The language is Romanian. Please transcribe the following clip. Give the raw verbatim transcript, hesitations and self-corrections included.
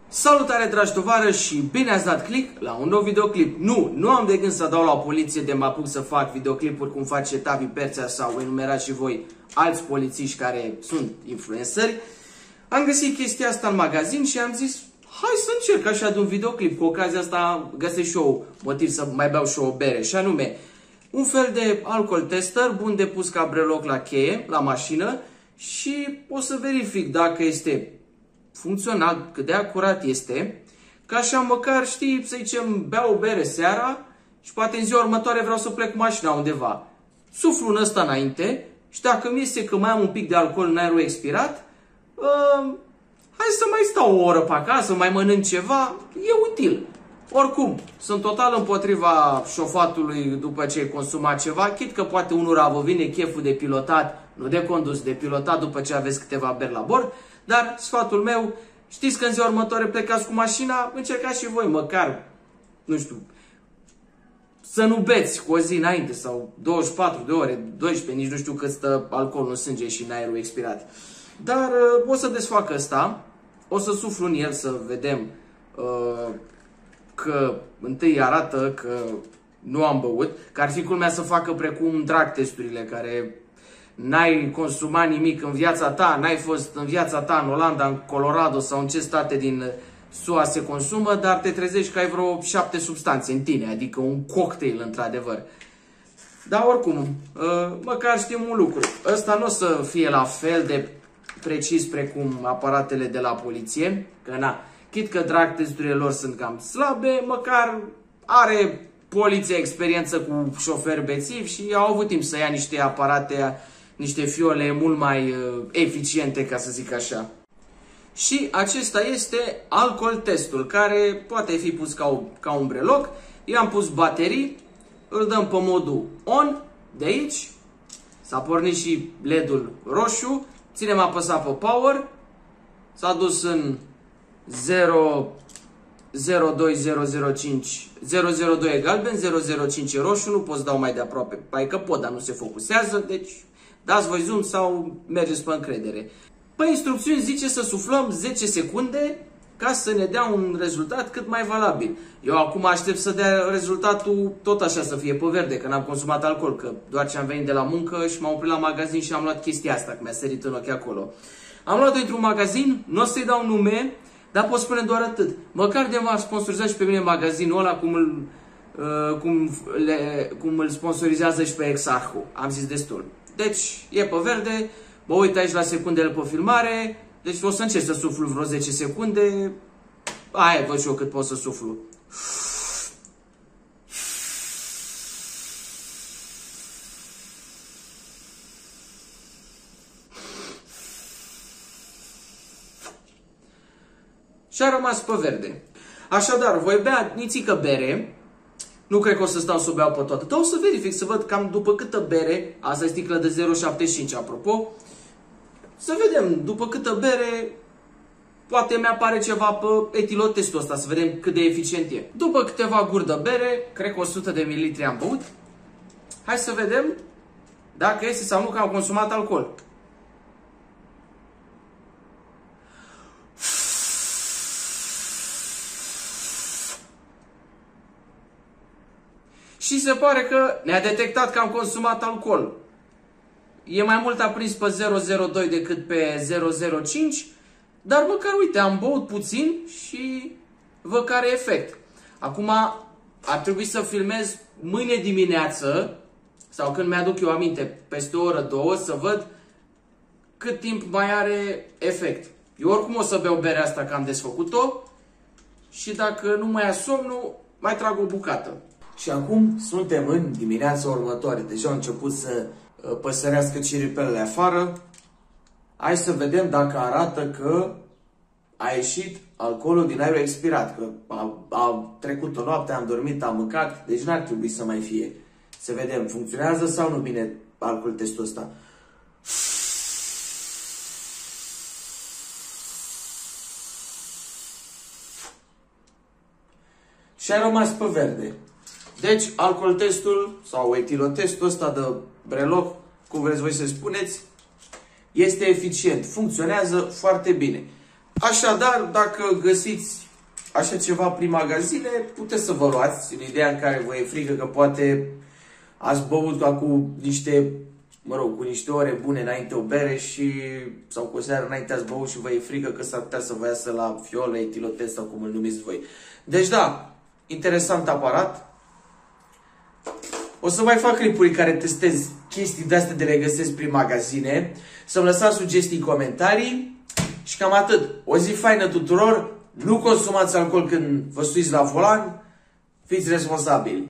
Salutare dragi tovarăși și bine ați dat click la un nou videoclip. Nu, nu am de gând să dau la poliție de mă apuc să fac videoclipuri cum face Tavi Perțea sau enumerați și voi alți polițiști care sunt influenceri. Am găsit chestia asta în magazin și am zis hai să încerc așa de un videoclip. Cu ocazia asta găsesc și eu motiv să mai beau și o bere și anume un fel de alcool tester bun de pus ca breloc la cheie, la mașină și o să verific dacă este funcțional, cât de acurat este, ca așa măcar, știi, să zicem, beau o bere seara și poate în ziua următoare vreau să plec cu mașina undeva. Suflu în ăsta înainte și dacă mi este că mai am un pic de alcool în aerul expirat, uh, hai să mai stau o oră pe acasă, mai mănânc ceva, e util. Oricum, sunt total împotriva șofatului după ce ai consumat ceva, chit că poate unora vă vine cheful de pilotat, nu de condus, de pilotat după ce aveți câteva beri la bord, dar sfatul meu, știți că în ziua următoare plecați cu mașina, încercați și voi măcar, nu știu, să nu beți cu o zi înainte sau douăzeci și patru de ore, doisprezece, nici nu știu cât stă alcoolul în sânge și în aerul expirat. Dar uh, o să desfac ăsta, o să suflu în el să vedem uh, că întâi arată că nu am băut, că ar fi culmea să facă precum drag testurile care n-ai consumat nimic în viața ta, n-ai fost în viața ta în Olanda, în Colorado sau în ce state din S U A se consumă, dar te trezești că ai vreo șapte substanțe în tine, adică un cocktail într-adevăr. Dar oricum, măcar știm un lucru, ăsta nu o să fie la fel de precis precum aparatele de la poliție, că na, chit că drag testurile lor sunt cam slabe, măcar are poliția experiență cu șoferi bețivi și au avut timp să ia niște aparate, niște fiole mult mai uh, eficiente, ca să zic așa. Și acesta este alcool testul, care poate fi pus ca, o, ca un breloc. Eu am pus baterii, îl dăm pe modul on, de aici, s-a pornit și L E D-ul roșu, ținem apăsat pe power, s-a dus în zero zero doi zero zero cinci zero zero doi e galben, zero zero cinci e roșu, nu pot dau mai de aproape, pai că pot, dar nu se focusează, deci dați voi zoom sau mergeți pe încredere. Pe instrucțiuni zice să suflăm zece secunde ca să ne dea un rezultat cât mai valabil. Eu acum aștept să dea rezultatul tot așa, să fie pe verde, că n-am consumat alcool, că doar ce am venit de la muncă și m-am oprit la magazin și am luat chestia asta, că mi-a sărit în ochi acolo. Am luat-o într-un magazin, nu o să-i dau nume, dar pot spune doar atât. Măcar de m-a sponsorizat și pe mine magazinul ăla cum îl, uh, cum, le, cum îl sponsorizează și pe Exarhu. Am zis destul. Deci, e pe verde, mă uit aici la secundele pe filmare, deci o să încerc să suflu vreo zece secunde. Aia, văd și eu cât pot să suflu. Și a rămas pe verde. Așadar, voi bea nițică bere. Nu cred că o să stau să o beau pe toată. Dar o să verific, să văd cam după câtă bere. Asta e sticlă de zero virgulă șaptezeci și cinci, apropo. Să vedem, după câtă bere, poate mi-apare ceva pe etilotestul ăsta, să vedem cât de eficient e. După câteva guri de bere, cred că o sută de mililitri am băut. Hai să vedem dacă este sau nu că am consumat alcool. Și se pare că ne-a detectat că am consumat alcool. E mai mult aprins pe zero virgulă zero doi decât pe zero virgulă zero cinci, dar măcar, uite, am băut puțin și văd care e efect. Acum ar trebui să filmez mâine dimineață, sau când mi-aduc eu aminte, peste o oră, două, să văd cât timp mai are efect. Eu oricum o să beau berea asta că am desfăcut-o și dacă nu mai ia somnul, mai trag o bucată. Și acum suntem în dimineața următoare. Deja au început să păsărească ciripelele afară. Hai să vedem dacă arată că a ieșit alcoolul din aerul expirat. Că a, a trecut o noapte, am dormit, am mâncat, deci n-ar trebui să mai fie. Să vedem, funcționează sau nu bine alcool testul ăsta. Și a rămas pe verde. Deci, alcool testul sau etilotestul ăsta de breloc, cum vreți voi să spuneți, este eficient, funcționează foarte bine. Așadar, dacă găsiți așa ceva prin magazine, puteți să vă luați, în ideea în care vă e frică că poate ați băut acum niște, mă rog, cu niște ore bune înainte o bere și, sau cu o seară înainte ați băut și vă e frică că s-ar putea să vă iasă la fiole, etilotest sau cum îl numiți voi. Deci da, interesant aparat. O să mai fac clipuri care testez chestii de-astea de le găsesc prin magazine. Să-mi lăsați sugestii în comentarii. Și cam atât. O zi faină tuturor. Nu consumați alcool când vă stuiți la volan. Fiți responsabili.